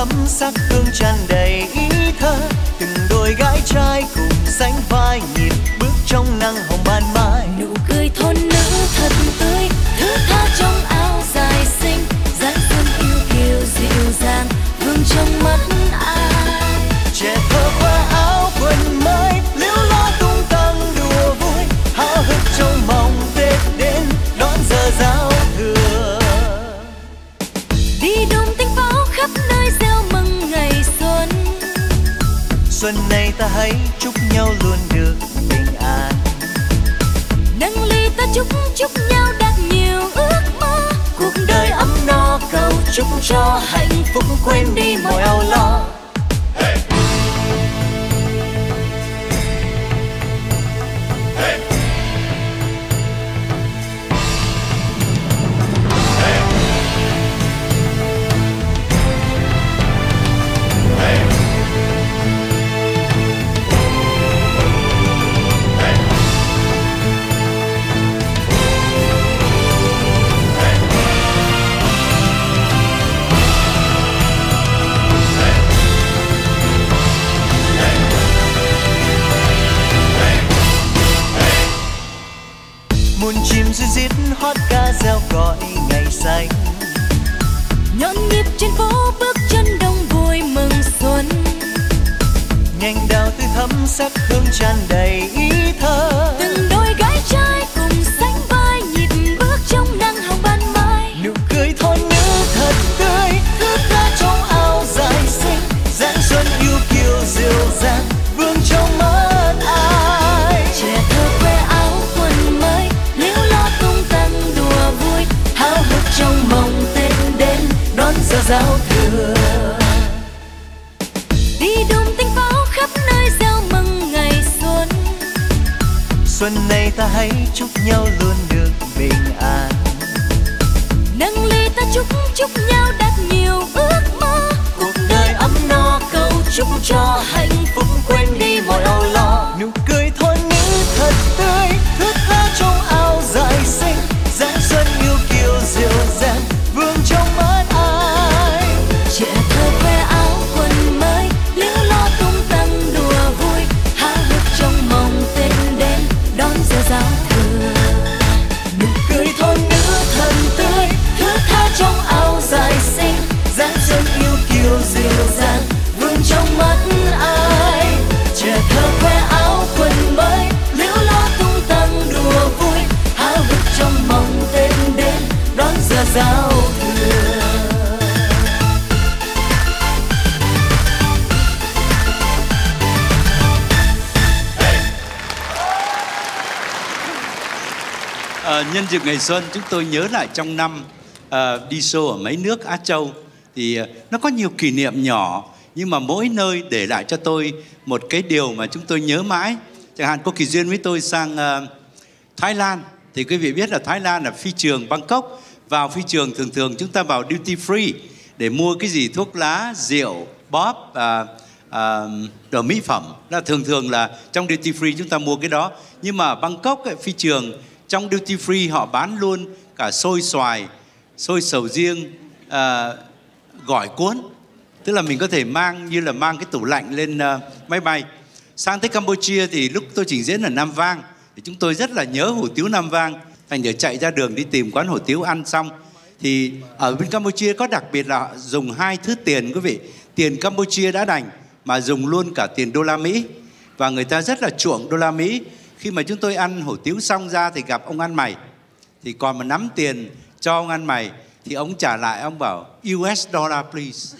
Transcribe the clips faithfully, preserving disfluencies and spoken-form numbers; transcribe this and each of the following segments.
thắm sắc hương tràn đầy ý thơ. Từng đôi gái trai cùng sánh vai nhịp bước trong nắng hồng ban mai. Nụ cười thôn nữ thật tươi, thướt tha trong áo dài xinh, dáng xuân yêu kiều dịu dàng vương trong mắt ai. Trẻ thơ qua áo quần mới, liễu lo tung tăng đùa vui, háo hức trong mong Tết đến đón giờ giao thừa. Đi đùng tinh pháo khắp nơi reo mừng ngày xuân. Xuân này ta hãy chúc nhau luôn được bình an. Nâng ly ta chúc chúc nhau đạt nhiều ước mơ. Cuộc đời ấm no cầu chúc cho hạnh phúc quên đi mọi âu lo. Muôn chim ríu rít hót ca reo gọi ngày xanh. Nhộn nhịp trên phố bước chân đông vui mừng xuân. Nhành đào tươi thắm sắc hương tràn đầy ý thơ. Từng đôi gái trai cùng sánh vai nhịp bước trong nắng hồng ban mai. Nụ cười thôn nữ thật tươi, thướt tha trong áo dài xinh, dáng xuân yêu kiều dịu dàng vương trong mắt ai. Trẻ thơ khoe áo quần mới, liễu lo tung tăng đùa vui, háo hức trong mong Tết đến đón giờ giao thừa. Đi đùng tinh pháo khắp nơi reo mừng ngày xuân. Xuân này ta hãy chúc nhau luôn được bình an. Nâng ly ta chúc chúc nhau đạt nhiều ước mơ. Cuộc đời ấm no cầu chúc cho hạnh phúc quên đi mọi âu lo. Nụ cười thôn nữ thật tươi, thướt tha trong áo dài xinh, dáng xuân yêu kiều dịu dàng vương trong mắt ai. Trẻ thơ khoe áo quần mới, liễu lo tung tăng đùa vui, háo hức trong mong Tết đến đón giờ giao thừa. Nụ cười thôn nữ thật tươi, thướt tha trong áo dài xinh, dáng xuân yêu kiều dịu dàng vương trong mắt ai. Trẻ thơ khoe áo quần mới, liễu lo tung tăng đùa vui, háo hức trong mong Tết đến đón giờ giao thừa. À, nhân dịp ngày xuân chúng tôi nhớ lại trong năm à, đi show ở mấy nước Á Châu thì à, nó có nhiều kỷ niệm nhỏ nhưng mà mỗi nơi để lại cho tôi một cái điều mà chúng tôi nhớ mãi. Chẳng hạn có kỳ duyên với tôi sang à, Thái Lan thì quý vị biết là Thái Lan là phi trường Bangkok. Vào phi trường thường thường chúng ta vào duty free để mua cái gì thuốc lá, rượu, bóp, à, à, đồ mỹ phẩm. Là thường thường là trong duty free chúng ta mua cái đó. Nhưng mà Bangkok ấy, phi trường trong duty free họ bán luôn cả xôi xoài, xôi sầu riêng, à, gỏi cuốn. Tức là mình có thể mang như là mang cái tủ lạnh lên uh, máy bay. Sang tới Campuchia thì lúc tôi trình diễn ở Nam Vang thì chúng tôi rất là nhớ hủ tiếu Nam Vang. Thành để chạy ra đường đi tìm quán hủ tiếu ăn xong. Thì ở bên Campuchia có đặc biệt là dùng hai thứ tiền quý vị. Tiền Campuchia đã đành mà dùng luôn cả tiền đô la Mỹ. Và người ta rất là chuộng đô la Mỹ. Khi mà chúng tôi ăn hủ tiếu xong ra thì gặp ông ăn mày. Thì còn một nắm tiền cho ông ăn mày thì ông trả lại, ông bảo u ét dollar please.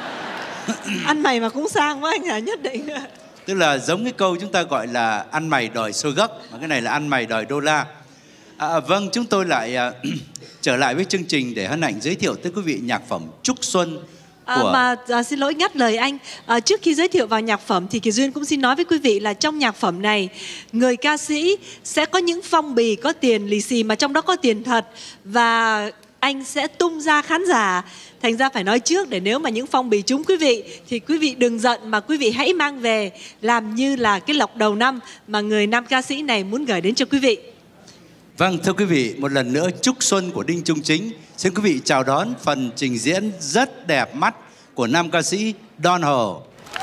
Ăn mày mà cũng sang quá anh hả? Nhất định. Tức là giống cái câu chúng ta gọi là ăn mày đòi xôi gấc, mà cái này là ăn mày đòi đô la. À, vâng, chúng tôi lại uh, trở lại với chương trình để hân hạnh giới thiệu tới quý vị nhạc phẩm Chúc Xuân của... À, mà à, xin lỗi ngắt lời anh. À, trước khi giới thiệu vào nhạc phẩm thì Kiều Duyên cũng xin nói với quý vị là trong nhạc phẩm này, người ca sĩ sẽ có những phong bì có tiền lì xì mà trong đó có tiền thật, và anh sẽ tung ra khán giả. Thành ra phải nói trước để nếu mà những phong bì trúng quý vị thì quý vị đừng giận, mà quý vị hãy mang về làm như là cái lộc đầu năm mà người nam ca sĩ này muốn gửi đến cho quý vị. Vâng, thưa quý vị, một lần nữa Chúc Xuân của Đinh Trung Chính. Xin quý vị chào đón phần trình diễn rất đẹp mắt của nam ca sĩ Don Hồ.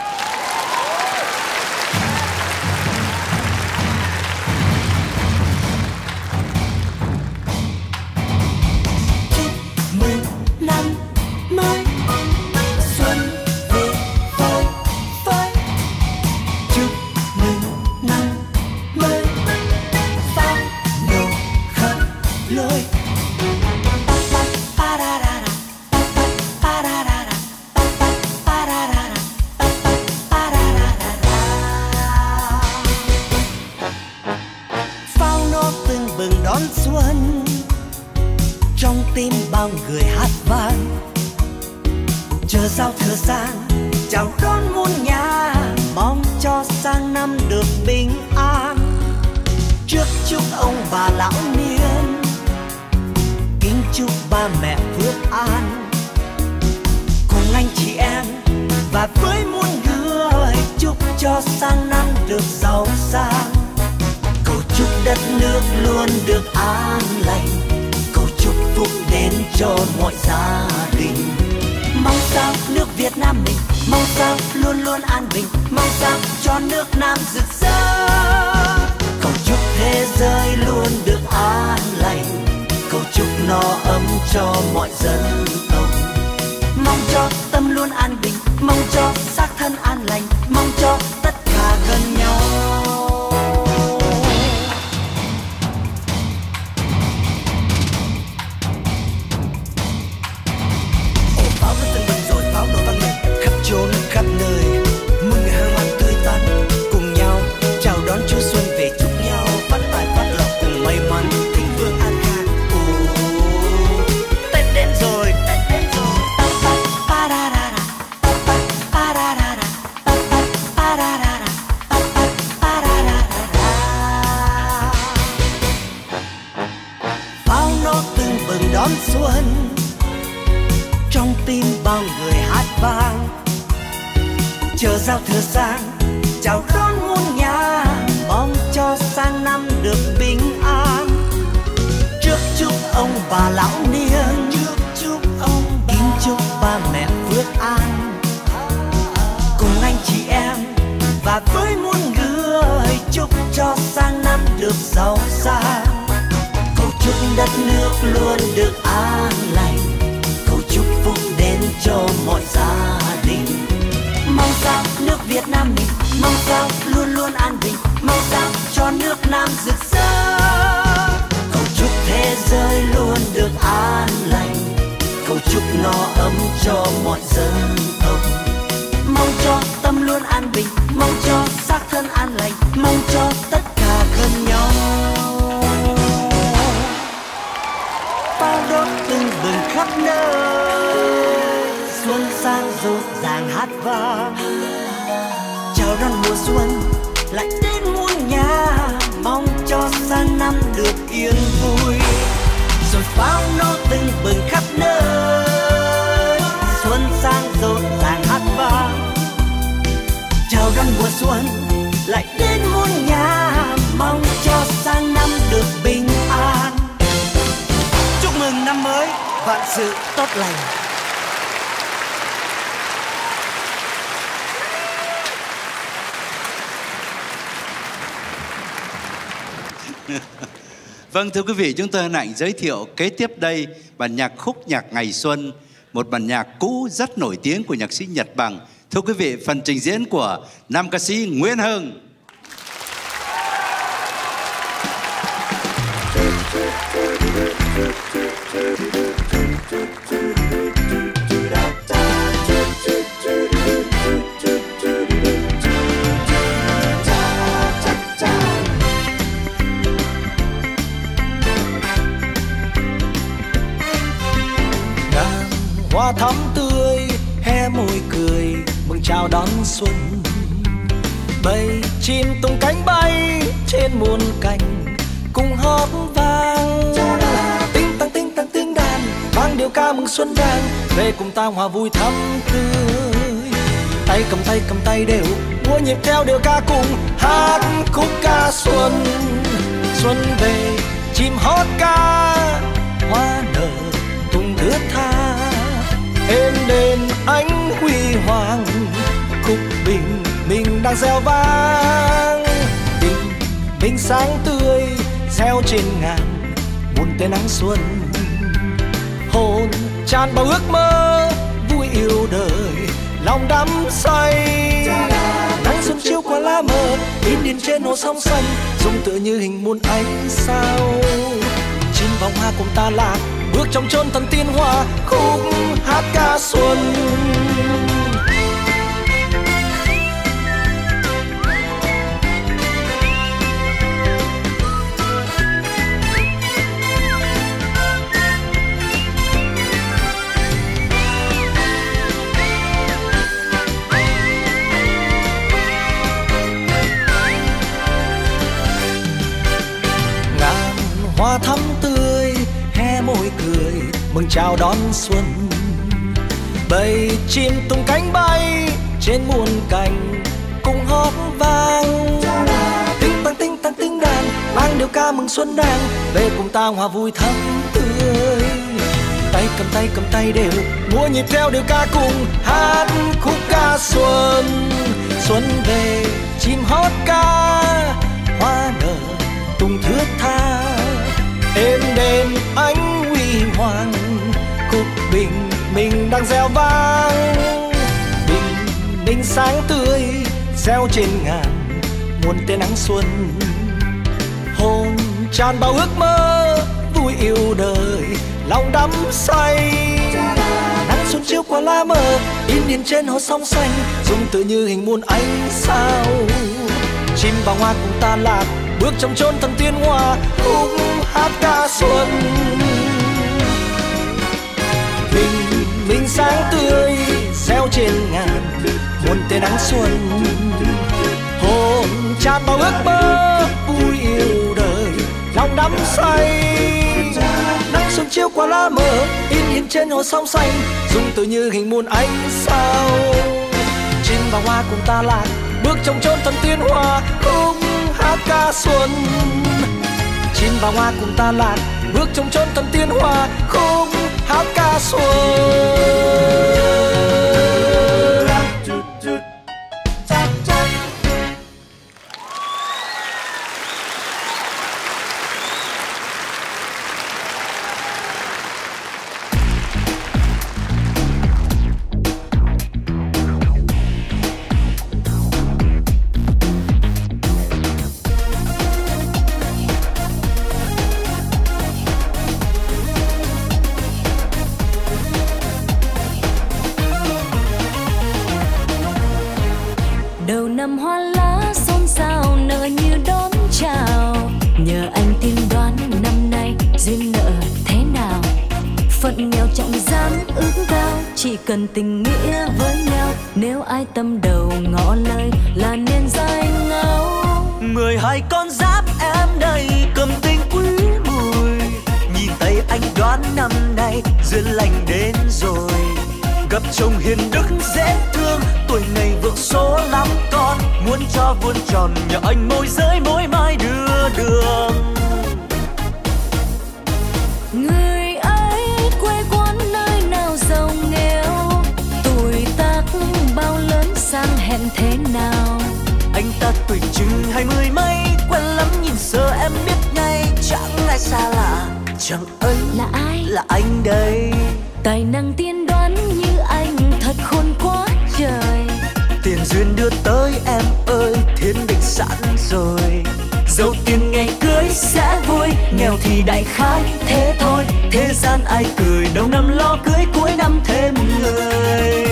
Vâng, thưa quý vị, chúng tôi hân hạnh giới thiệu kế tiếp đây bản nhạc Khúc Nhạc Ngày Xuân, một bản nhạc cũ rất nổi tiếng của nhạc sĩ Nhật Bằng. Thưa quý vị, phần trình diễn của nam ca sĩ Nguyễn Hưng. Hoa thắm tươi hé môi cười mừng chào đón xuân, bầy chim tung cánh bay trên muôn cành cùng hót vang. Tinh tăng tinh tăng tiếng đàn vang điệu ca mừng xuân đang về cùng ta hòa vui thắm tươi. Tay cầm tay cầm tay đều múa nhịp theo điệu ca cùng hát khúc ca xuân. Xuân về chim hót ca hoa nở tung thướt tha êm đềm ánh huy đang reo vang. Bình minh sáng tươi gieo trên ngàn muôn tia nắng xuân, hồn tràn bao ước mơ vui yêu đời, lòng đắm say. Nắng xuân chiếu qua lá mờ in điền trên hồ sông xanh, rung tựa như hình muôn ánh sao. Chim vòng hoa cùng ta lạc bước trong chốn thần tiên hoa, khúc hát ca xuân. Hoa thắm tươi hé môi cười mừng chào đón xuân, bầy chim tung cánh bay trên muôn cành cùng hót vang. Tinh tăng tinh tăng tinh đàn mang điệu ca mừng xuân đang về cùng ta hòa vui thắm tươi. Tay cầm tay cầm tay đều múa nhịp theo điệu ca cùng hát khúc ca xuân. Xuân về chim hót ca hoa nở tung thướt tha, êm đềm ánh huy hoàng khúc bình minh đang reo vang. Bình minh sáng tươi gieo trên ngàn muôn tia nắng xuân, hồn tràn bao ước mơ vui yêu đời, lòng đắm say. Nắng xuân chiếu qua lá mờ in điền trên hồ sông xanh, rung tựa như hình muôn ánh sao. Chim và hoa cùng ta lạc bước trong chốn thần tiên hoa, khúc hát ca xuân. Bình minh sáng tươi gieo trên ngàn muôn tia nắng xuân, hồn tràn bao ước mơ vui yêu đời, lòng đắm say. Nắng xuân chiếu qua lá mờ in hiền trên hồ sông xanh, rung tựa như hình muôn ánh sao. Chim và hoa cùng ta lạc bước trong chốn thần tiên hoa, khúc hát ca xuân. Chim và hoa cùng ta lạc bước trong chốn thần tiên hoa, khúc hát ca xuân. Đầu năm hoa lá xôn xao nở như đón chào, nhờ anh tiên đoán năm nay duyên nợ thế nào. Phận nghèo chẳng dám ước cao, chỉ cần tình nghĩa với nhau, nếu ai tâm đầu ngỏ lời là nên dai ngáo. Mười hai con giáp em đây cầm tình quý mùi, nhìn tay anh đoán năm nay duyên lành đến rồi. Gặp chồng hiền đức dễ thương, tuổi này vượng số lắm con, muốn cho vuông tròn nhờ anh môi giới mỗi mai đưa đường. Người ấy quê quán nơi nào giàu nghèo, tuổi tác bao lớn sang hẹn thế nào. Anh ta tuổi chừng hai mươi mấy, quen lắm nhìn sơ em biết ngay, chẳng ai xa lạ, chẳng ấy là ai, là anh đây. Tài năng tiên đoán như anh thật khôn quá trời, tiền duyên đưa tới em ơi thiên định sẵn rồi. Dẫu tiền ngày cưới sẽ vui, nghèo thì đại khái thế thôi. Thế gian ai cười đầu năm lo cưới, cuối năm thêm người.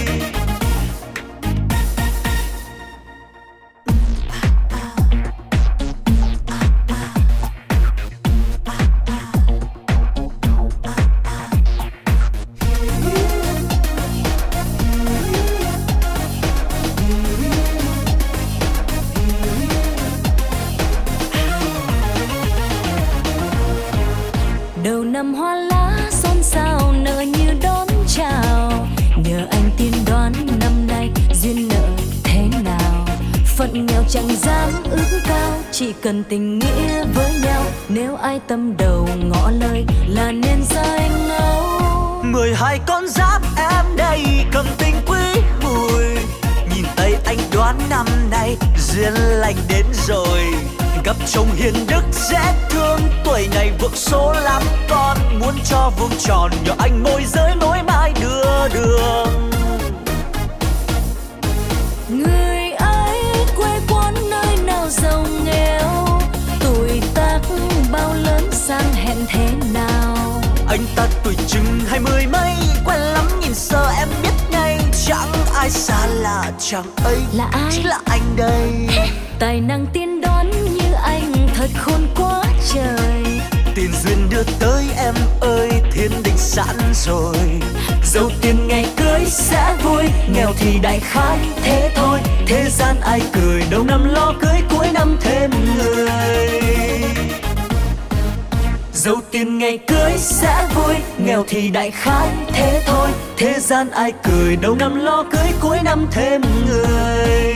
đầu năm hoa lá xôn xao nở như đón chào, nhờ anh tiên đoán năm nay duyên nợ thế nào. Phận nghèo chẳng dám ước cao, chỉ cần tình nghĩa với nhau, nếu ai tâm đầu ngỏ lời là nên dai ngáo. Mười hai con giáp em đây cầm tình quý mùi, nhìn tay anh đoán quán năm nay duyên lành đến rồi. Gặp chồng hiền đức dễ thương, tuổi này vượng số lắm con. Muốn cho vuông tròn nhờ anh môi giới nối mãi đưa đường. Người ấy quê quán nơi nào giàu nghèo, tuổi tác bao lớn sang hẹn thế nào. Anh ta tuổi chừng hai mươi mấy, quen lắm nhìn sơ em biết ngay. Chẳng ai xa lạ, chẳng ấy là ai? Chính là anh đây. Tài năng tiên đoán như anh thật khôn quá trời. Tiền duyên đưa tới em ơi, thiên định sẵn rồi. Dẫu tiền ngày cưới sẽ vui, nghèo thì đại khái thế thôi. Thế gian ai cười, đầu năm lo cưới cuối năm thêm người. Dẫu tiền ngày cưới sẽ vui, nghèo thì đại khái thế thôi. Thế gian ai cười, đầu năm lo cưới cuối năm thêm người.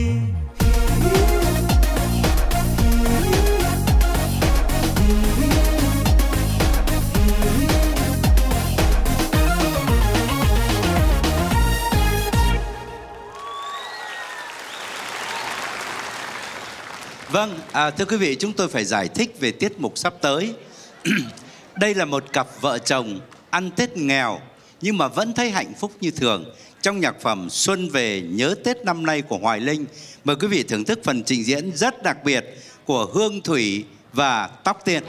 Vâng, à, thưa quý vị, chúng tôi phải giải thích về tiết mục sắp tới. Đây là một cặp vợ chồng ăn Tết nghèo nhưng mà vẫn thấy hạnh phúc như thường trong nhạc phẩm Xuân Về Nhớ Tết năm nay của Hoài Linh. Mời quý vị thưởng thức phần trình diễn rất đặc biệt của Hương Thủy và Tóc Tiên.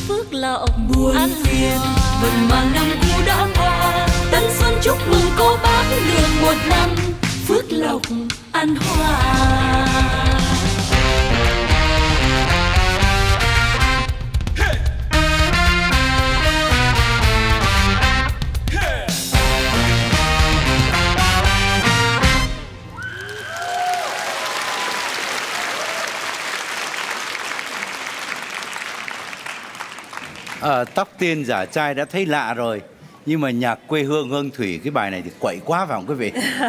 phước lộc buồn phiền. Vừng mà năm cũ đã qua, tân xuân chúc mừng cô bác được một năm phước lộc an hòa. À, tóc tiên giả trai đã thấy lạ rồi, nhưng mà nhạc quê hương Hương Thủy cái bài này thì quậy quá phải không quý vị?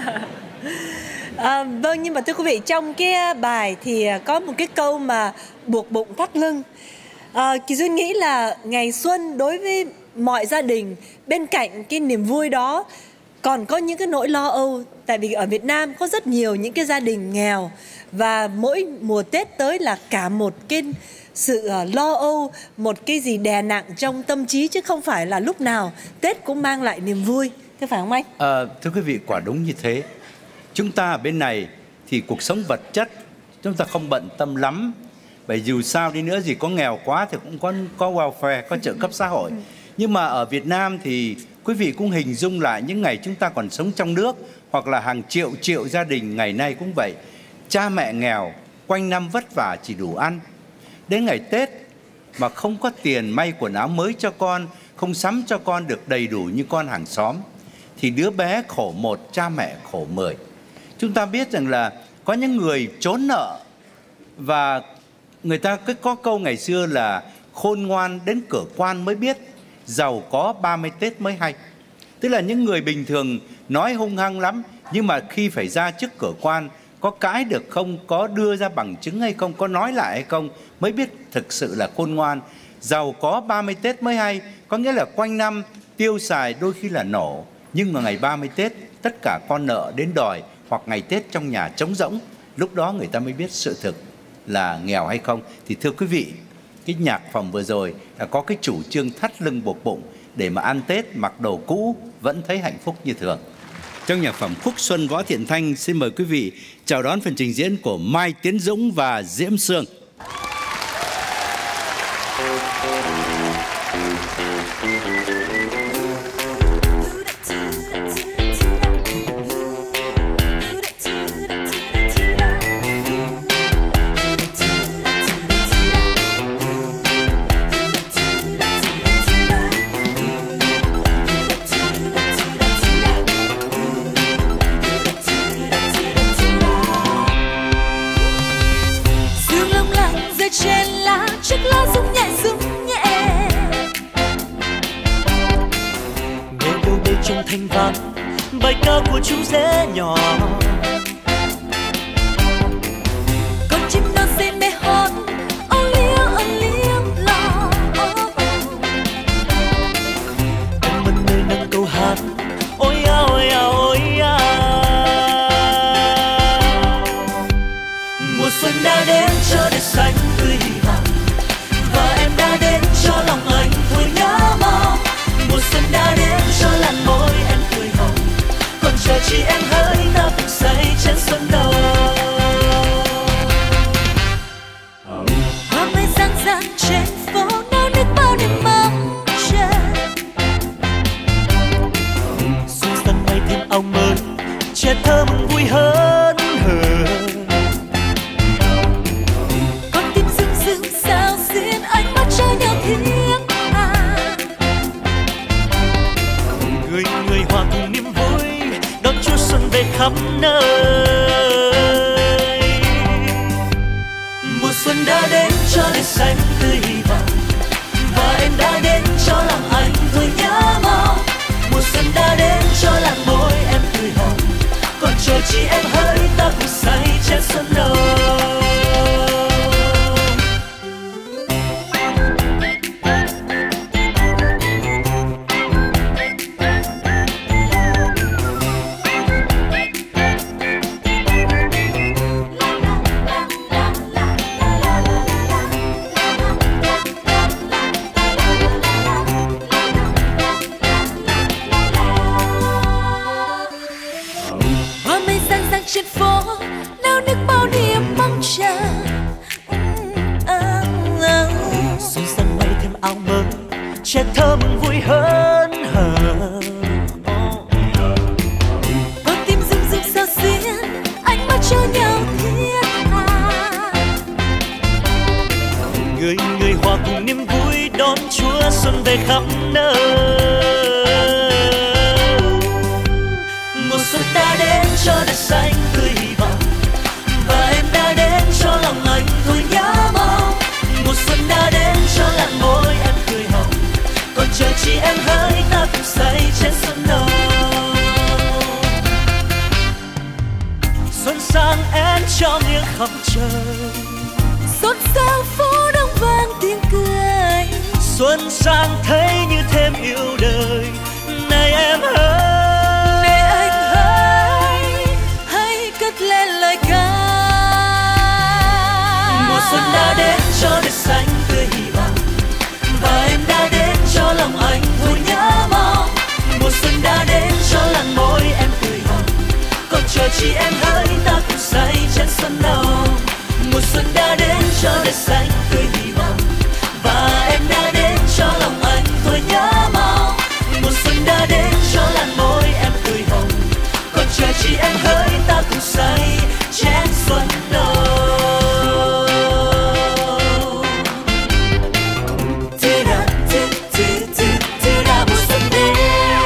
À, vâng, nhưng mà thưa quý vị, trong cái bài thì có một cái câu mà buộc bụng thắt lưng. à, Kỳ Duyên nghĩ là ngày xuân đối với mọi gia đình, bên cạnh cái niềm vui đó còn có những cái nỗi lo âu. Tại vì ở Việt Nam có rất nhiều những cái gia đình nghèo, và mỗi mùa Tết tới là cả một cái sự lo âu, một cái gì đè nặng trong tâm trí, chứ không phải là lúc nào Tết cũng mang lại niềm vui. Thế phải không anh? À, thưa quý vị, quả đúng như thế. Chúng ta ở bên này thì cuộc sống vật chất chúng ta không bận tâm lắm, bởi dù sao đi nữa gì có nghèo quá thì cũng có có welfare, có trợ cấp xã hội. Nhưng mà ở Việt Nam thì quý vị cũng hình dung lại những ngày chúng ta còn sống trong nước, hoặc là hàng triệu triệu gia đình ngày nay cũng vậy. Cha mẹ nghèo, quanh năm vất vả chỉ đủ ăn. Đến ngày Tết mà không có tiền may quần áo mới cho con, không sắm cho con được đầy đủ như con hàng xóm, thì đứa bé khổ một, cha mẹ khổ mười. Chúng ta biết rằng là có những người trốn nợ, và người ta cứ có câu ngày xưa là khôn ngoan đến cửa quan mới biết, giàu có ba mươi Tết mới hay. Tức là những người bình thường nói hung hăng lắm, nhưng mà khi phải ra trước cửa quan, có cãi được không, có đưa ra bằng chứng hay không, có nói lại hay không, mới biết thực sự là khôn ngoan. Giàu có ba mươi Tết mới hay, có nghĩa là quanh năm tiêu xài đôi khi là nổ, nhưng mà ngày ba mươi Tết tất cả con nợ đến đòi, hoặc ngày Tết trong nhà trống rỗng, lúc đó người ta mới biết sự thực là nghèo hay không. Thì thưa quý vị, cái nhạc phẩm vừa rồi là có cái chủ trương thắt lưng buộc bụng để mà ăn Tết mặc đồ cũ vẫn thấy hạnh phúc như thường. Trong nhạc phẩm Khúc Xuân Võ Thiện Thanh, xin mời quý vị chào đón phần trình diễn của Mai Tiến Dũng và Diễm Sương. Trên lá chiếc lá rung nhẹ rung nhẹ, nghe đâu đây trong thanh vắng bài ca của chú dế nhỏ. con chim non say mê hót ô liếng ô liếng lo. Em mân nơi nâng câu hát ôi a ôi a ôi a. Mùa xuân đã đến cho đất xanh tươi hồng, và em đã đến cho lòng anh thôi nhớ mong. Mùa xuân đã đến cho làn môi em cười hồng, còn chờ chi em hỡi ta cùng say trên xuân đầu. Hoa mai răng răng trên phố nao nức bao niềm mong chờ. Xuân dần ngày thêm áo mới, trẻ thơ mừng vui hơn hờ. Sao xiên ánh mắt cho nhau thiêng à. Người người hòa cùng niềm vui đón Chúa xuân về khắp nơi. Mùa xuân đã đến cho đời xanh tươi vàng, và em đã đến cho lòng anh thôi nhớ mong. Mùa xuân đã đến cho làn môi em cười hồng, còn chờ chi em hỡi ta cùng say trên xuân đầu. Hoa mây răng răng trên phố nao nức bao niềm trẻ thơ mừng vui hớn hở. Con tim rung rung sao xuyên, ánh mắt cho nhau thiết tha. Người người hòa cùng niềm vui đón Chúa xuân về khắp nơi. Mùa xuân đã đến cho đất xanh tươi hy vọng, và em đã đến cho lòng anh thôi nhớ mong. Mùa xuân đã đến cho làn môi em cười hồng, còn chờ chi em hỡi ta cùng say trên xuân nồng. Xuân sang én cho nghiêng khắp trời, Xuân sang phố đông vang tiếng cười. xuân sang thấy như thêm yêu đời. Này em hỡi, Để anh hãy hãy cất lên lời ca. mùa xuân đã đến cho đất xanh tươi hy vọng, và em đã đến cho lòng anh thôi nhớ mong. Mùa xuân đã đến cho làn môi em cười hồng, còn chờ chi em hỡi ta cùng say trên xuân nồng. Mùa xuân đã đến cho đất xanh tươi hy vọng, và em đã đến cho lòng anh thôi nhớ mong. Mùa xuân đã đến cho làn môi em cười hồng, còn chờ chi em hỡi ta cùng say trên xuân nồng. Tira, ti, ti, ti, tira, mùa xuân đến.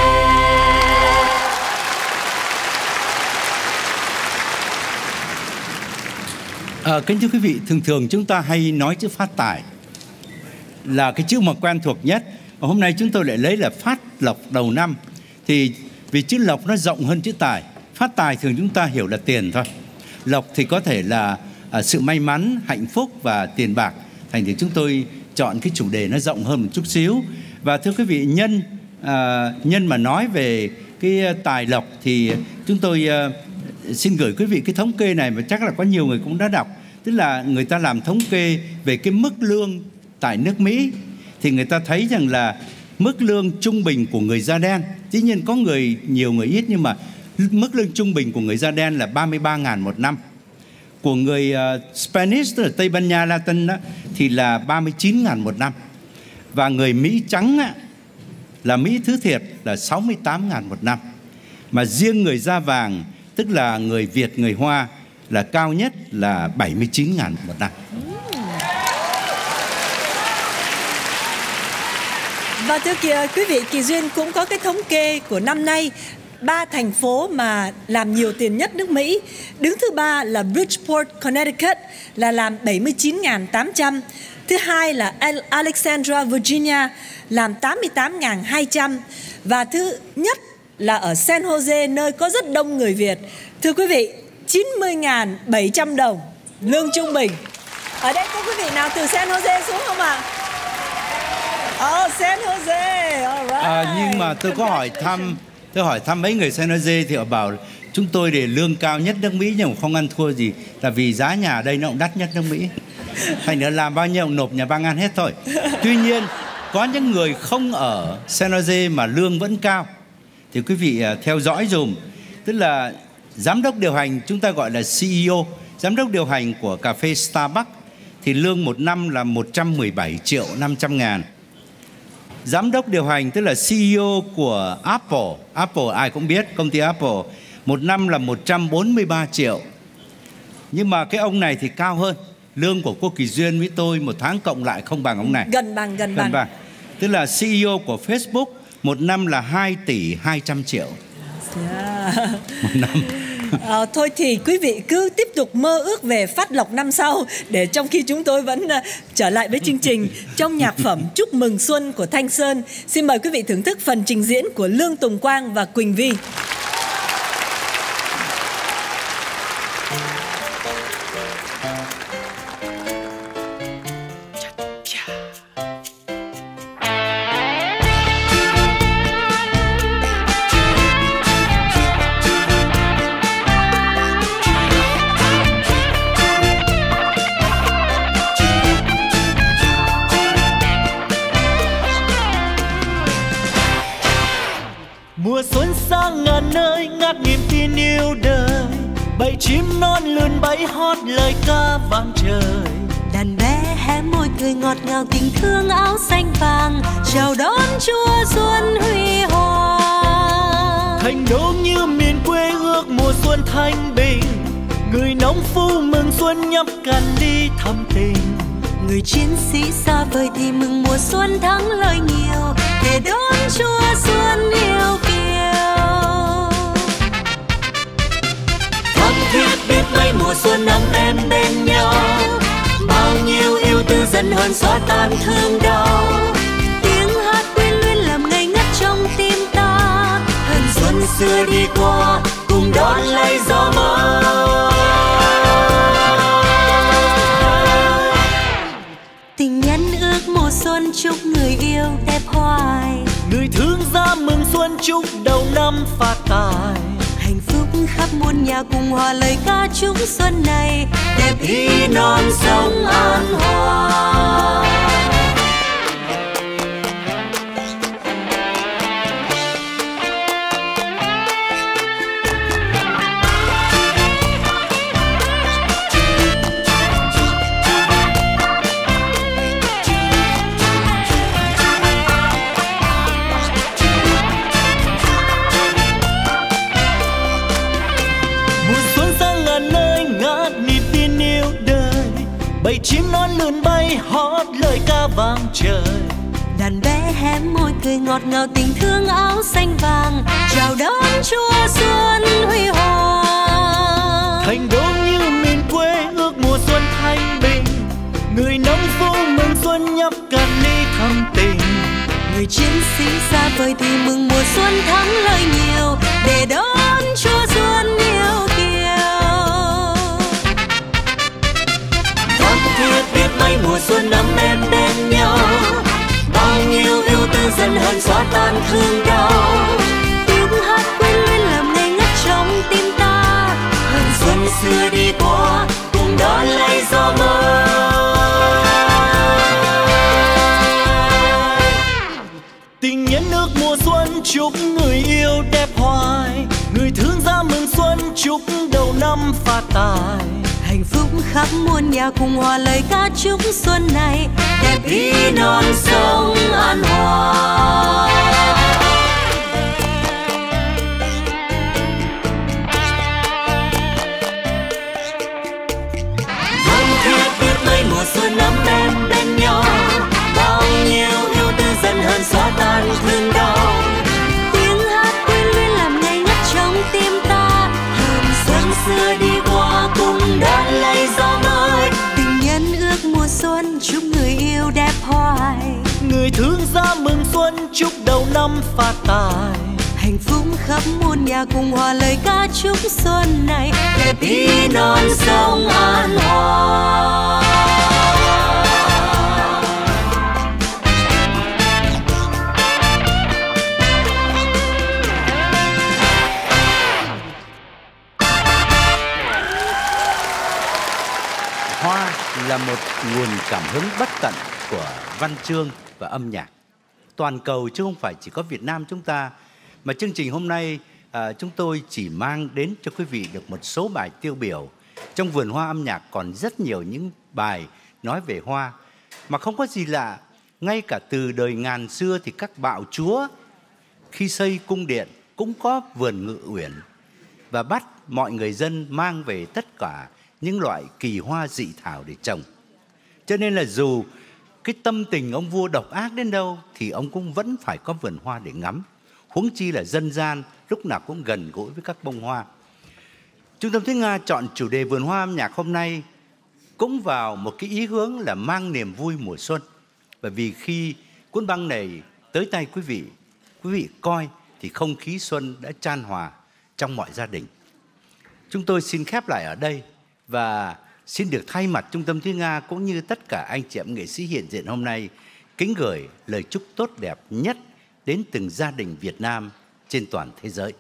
À, kính thưa quý vị, thường thường chúng ta hay nói chữ phát tài là cái chữ mà quen thuộc nhất. Và hôm nay chúng tôi lại lấy là phát lộc đầu năm. Thì vì chữ lộc nó rộng hơn chữ tài. Phát tài thường chúng ta hiểu là tiền thôi. Lộc thì có thể là à, sự may mắn, hạnh phúc và tiền bạc. Thành thì chúng tôi chọn cái chủ đề nó rộng hơn một chút xíu. Và thưa quý vị, nhân à, nhân mà nói về cái tài lộc thì chúng tôi à, xin gửi quý vị cái thống kê này mà chắc là có nhiều người cũng đã đọc. Tức là người ta làm thống kê về cái mức lương tại nước Mỹ, thì người ta thấy rằng là mức lương trung bình của người da đen, dĩ nhiên có người nhiều người ít, nhưng mà mức lương trung bình của người da đen là ba mươi ba ngàn một năm. Của người uh, Spanish, tức là Tây Ban Nha, Latin đó, thì là ba mươi chín ngàn một năm. Và người Mỹ trắng á, là Mỹ thứ thiệt là sáu mươi tám ngàn một năm. Mà riêng người da vàng, tức là người Việt, người Hoa, là cao nhất là bảy mươi chín ngàn một năm. Và thưa kìa, quý vị, Kỳ Duyên cũng có cái thống kê của năm nay. Ba thành phố mà làm nhiều tiền nhất nước Mỹ. Đứng thứ ba là Bridgeport, Connecticut, là làm bảy mươi chín nghìn tám trăm. Thứ hai là Alexandria, Virginia, làm tám mươi tám nghìn hai trăm. Và thứ nhất là ở San Jose, nơi có rất đông người Việt. Thưa quý vị, chín mươi nghìn bảy trăm đồng lương trung bình. Ở đây có quý vị nào từ San Jose xuống không ạ? À? Oh, San Jose, alright. À, nhưng mà tôi có hỏi thăm Tôi hỏi thăm mấy người San Jose thì họ bảo chúng tôi để lương cao nhất nước Mỹ nhưng mà không ăn thua gì, là vì giá nhà ở đây nó cũng đắt nhất nước Mỹ. Thành nữa làm bao nhiêu nộp nhà băng ăn hết thôi. Tuy nhiên có những người không ở San Jose mà lương vẫn cao, thì quý vị uh, theo dõi dùm. Tức là giám đốc điều hành, chúng ta gọi là xê e ô, giám đốc điều hành của cà phê Starbucks, thì lương một năm là một trăm mười bảy triệu năm trăm ngàn. Giám đốc điều hành tức là xê e ô của Apple, Apple ai cũng biết, công ty Apple, một năm là một trăm bốn mươi ba triệu. Nhưng mà cái ông này thì cao hơn. Lương của cô Kỳ Duyên với tôi một tháng cộng lại không bằng ông này. Gần bằng, gần, gần bằng. bằng. Tức là xê e ô của Facebook một năm là hai tỷ hai trăm triệu. Yeah. Một năm. À, thôi thì quý vị cứ tiếp tục mơ ước về phát lộc năm sau, để trong khi chúng tôi vẫn uh, trở lại với chương trình trong nhạc phẩm Chúc Mừng Xuân của Thanh Sơn. Xin mời quý vị thưởng thức phần trình diễn của Lương Tùng Quang và Quỳnh Vi. Mùa xuân sang ngàn nơi ngát niềm tin yêu đời, bầy chim non lươn bay hót lời ca vang trời. Đàn bé hé môi cười ngọt ngào tình thương áo xanh vàng chào đón Chúa xuân huy hoàng. Thành đô như miền quê ước mùa xuân thanh bình, người nông phu mừng xuân nhấp cạn ly thắm tình. Người chiến sĩ xa vời thì mừng mùa xuân thắng lợi nhiều để đón Chúa xuân yêu kiều. Thắm thiết biết mấy mùa xuân ấm êm bên nhau, bao nhiêu yêu tư dần hơn xóa tan thương đau. Tiếng hát quyến luyến làm ngây ngất trong tim ta, hờn xuân xưa đi qua cùng đón lấy gió mới. Tình nhân ước mùa xuân chúc người yêu đẹp hoài, người thương gia mừng xuân chúc đầu năm phát tài. Hạnh phúc khắp muôn nhà cùng hòa lời ca chúc xuân này đẹp ý non sông an hòa. Bầy chim non lượn bay hót lời ca vang trời. Đàn bé hé môi cười ngọt ngào tình thương áo xanh vàng chào đón Chúa xuân huy hoàng. Thành đô như miền quê ước mùa xuân thanh bình, người nông phu mừng xuân nhấp cạn ly thắm tình. Người chiến sĩ xa vời thì mừng mùa xuân thắng lợi nhiều để đón Chúa xuân yêu kiều. Thắm thiết biết mấy mùa xuân ấm êm bên nhau, bao nhiêu yêu tư dần hơn xóa tan thương đau. Tiếng hát quyến luyến làm ngây ngất trong tim ta, hờn xuân xưa đi qua cùng đón lấy gió mới. Tình nhân ước mùa xuân chúc người yêu đẹp hoài, người thương gia mừng xuân chúc đầu năm phát tài. Hạnh phúc khắp muôn nhà cùng hòa lời ca chúc xuân này đẹp ý non sông an hòa. Thắm thiết biết mấy mùa xuân ấm êm bên nhau, bao nhiêu yêu tư dần hơn xóa tan thương đau. Tiếng hát quyến luyến làm ngây ngất trong tim ta, hờn xuân xưa đi qua cùng đón lấy gió mới. Tình nhân ước mùa xuân chúc người yêu đẹp hoài, người thương gia mừng xuân chúc đầu năm phát tài. Hạnh phúc khắp muôn nhà cùng hòa lời ca chúc xuân này đẹp ý non sông an hòa. Hoa là một nguồn cảm hứng bất tận của văn chương và âm nhạc toàn cầu, chứ không phải chỉ có Việt Nam chúng ta. Mà chương trình hôm nay à, chúng tôi chỉ mang đến cho quý vị được một số bài tiêu biểu. Trong vườn hoa âm nhạc còn rất nhiều những bài nói về hoa mà không có gì lạ. Ngay cả từ đời ngàn xưa thì các bạo chúa khi xây cung điện cũng có vườn ngự uyển và bắt mọi người dân mang về tất cả những loại kỳ hoa dị thảo để trồng. Cho nên là dù cái tâm tình ông vua độc ác đến đâu thì ông cũng vẫn phải có vườn hoa để ngắm. Huống chi là dân gian lúc nào cũng gần gũi với các bông hoa. Trung tâm Tiếng Nga chọn chủ đề vườn hoa âm nhạc hôm nay cũng vào một cái ý hướng là mang niềm vui mùa xuân. Bởi vì khi cuốn băng này tới tay quý vị, quý vị coi thì không khí xuân đã chan hòa trong mọi gia đình. Chúng tôi xin khép lại ở đây và xin được thay mặt Trung tâm Tiếng Nga cũng như tất cả anh chị em nghệ sĩ hiện diện hôm nay kính gửi lời chúc tốt đẹp nhất đến từng gia đình Việt Nam trên toàn thế giới.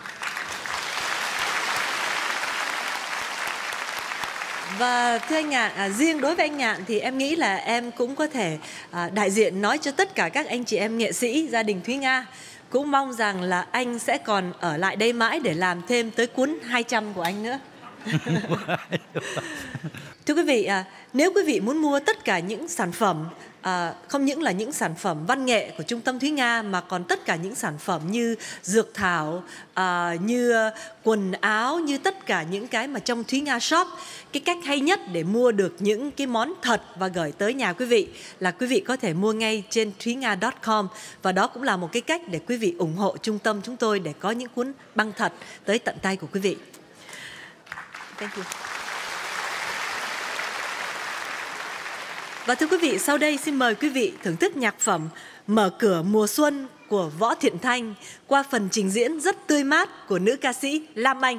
Và thưa anh Nhạn, à, riêng đối với anh Nhạn thì em nghĩ là em cũng có thể à, đại diện nói cho tất cả các anh chị em nghệ sĩ gia đình Thúy Nga. Cũng mong rằng là anh sẽ còn ở lại đây mãi để làm thêm tới cuốn hai trăm của anh nữa. Thưa quý vị, à, nếu quý vị muốn mua tất cả những sản phẩm, à, không những là những sản phẩm văn nghệ của Trung tâm Thúy Nga mà còn tất cả những sản phẩm như dược thảo, à, như quần áo, như tất cả những cái mà trong Thúy Nga Shop, cái cách hay nhất để mua được những cái món thật và gửi tới nhà quý vị là quý vị có thể mua ngay trên thúy nga chấm com, và đó cũng là một cái cách để quý vị ủng hộ trung tâm chúng tôi để có những cuốn băng thật tới tận tay của quý vị. Thank you. Và thưa quý vị, sau đây xin mời quý vị thưởng thức nhạc phẩm Mở cửa mùa xuân của Võ Thiện Thanh qua phần trình diễn rất tươi mát của nữ ca sĩ Lam Anh.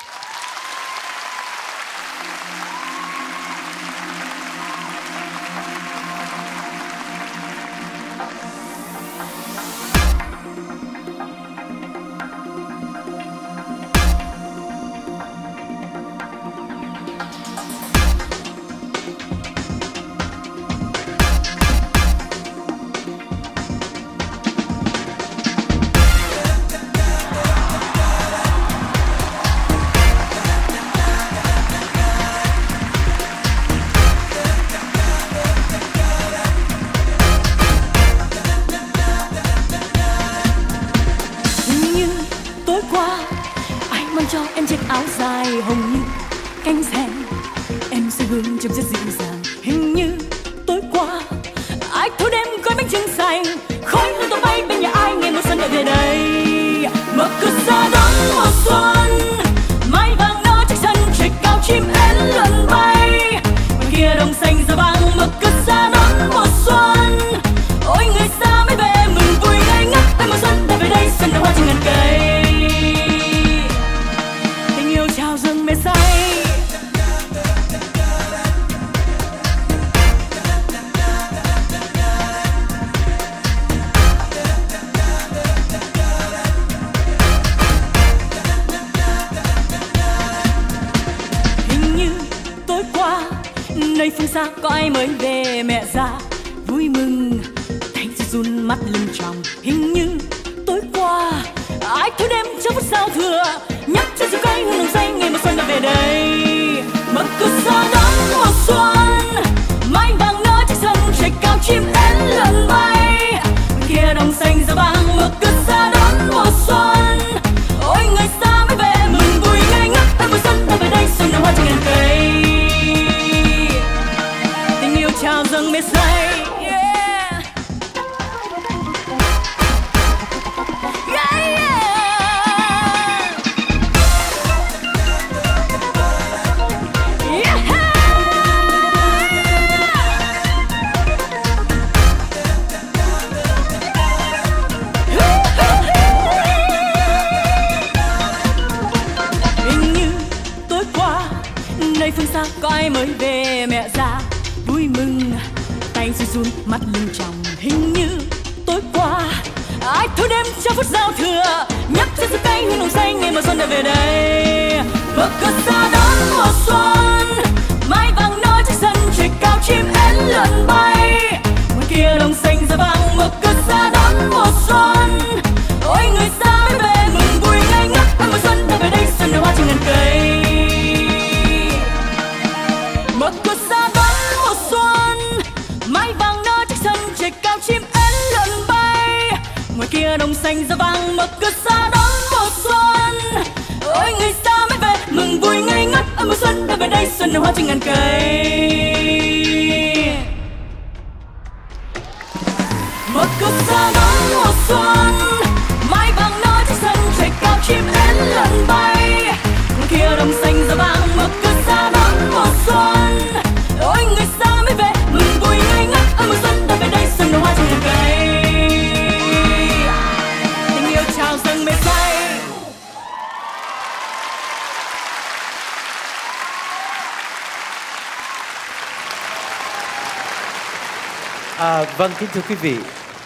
À, vâng, kính thưa quý vị,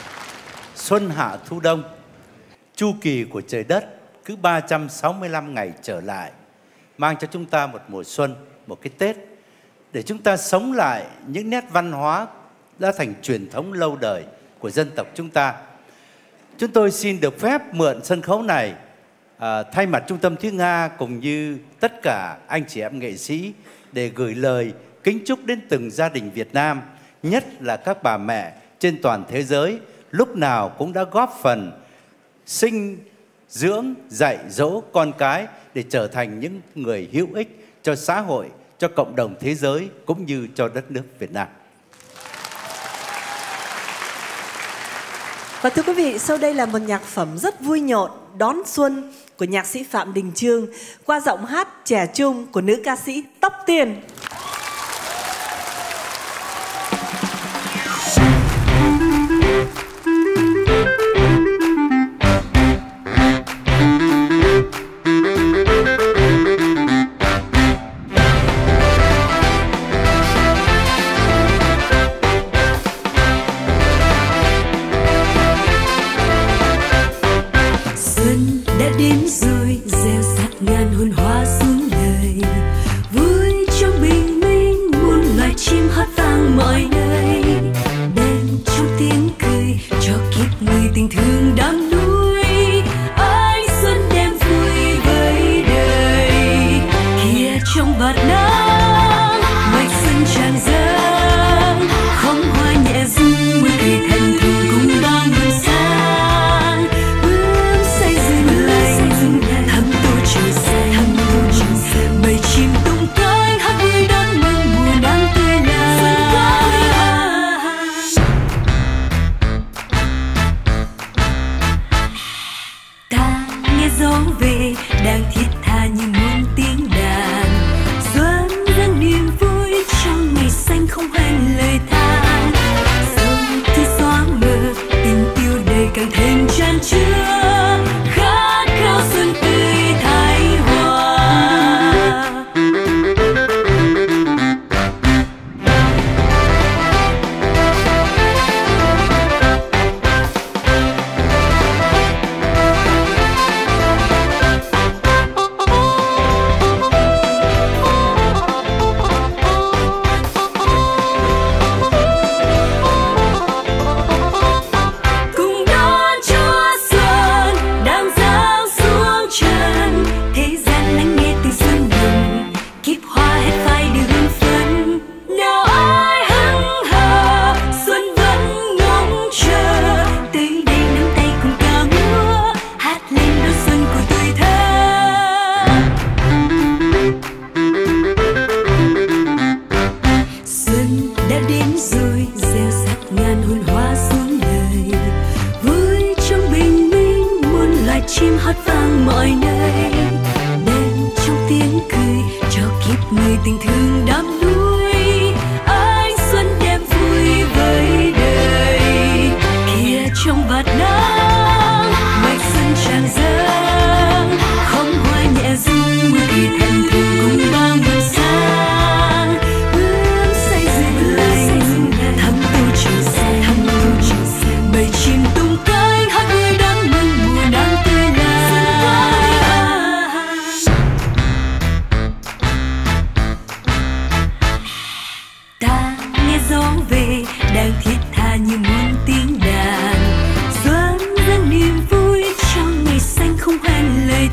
xuân hạ thu đông, chu kỳ của trời đất cứ ba trăm sáu mươi lăm ngày trở lại, mang cho chúng ta một mùa xuân, một cái Tết, để chúng ta sống lại những nét văn hóa đã thành truyền thống lâu đời của dân tộc chúng ta. Chúng tôi xin được phép mượn sân khấu này à, thay mặt Trung tâm Tiếng Nga cùng như tất cả anh chị em nghệ sĩ để gửi lời kính chúc đến từng gia đình Việt Nam, nhất là các bà mẹ trên toàn thế giới, lúc nào cũng đã góp phần sinh dưỡng, dạy dỗ con cái để trở thành những người hữu ích cho xã hội, cho cộng đồng thế giới cũng như cho đất nước Việt Nam. Và thưa quý vị, sau đây là một nhạc phẩm rất vui nhộn đón xuân của nhạc sĩ Phạm Đình Chương qua giọng hát trẻ trung của nữ ca sĩ Tóc Tiên.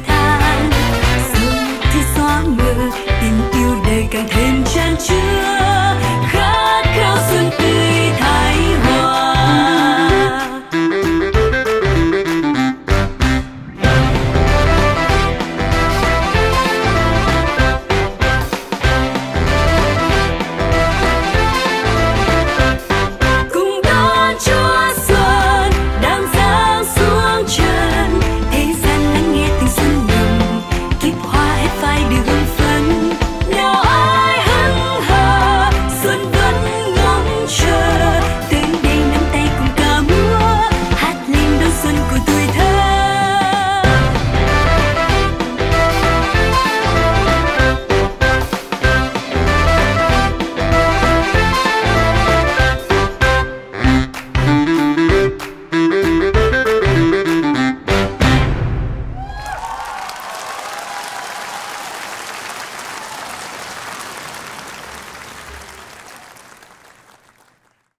Càng thêm chan chứa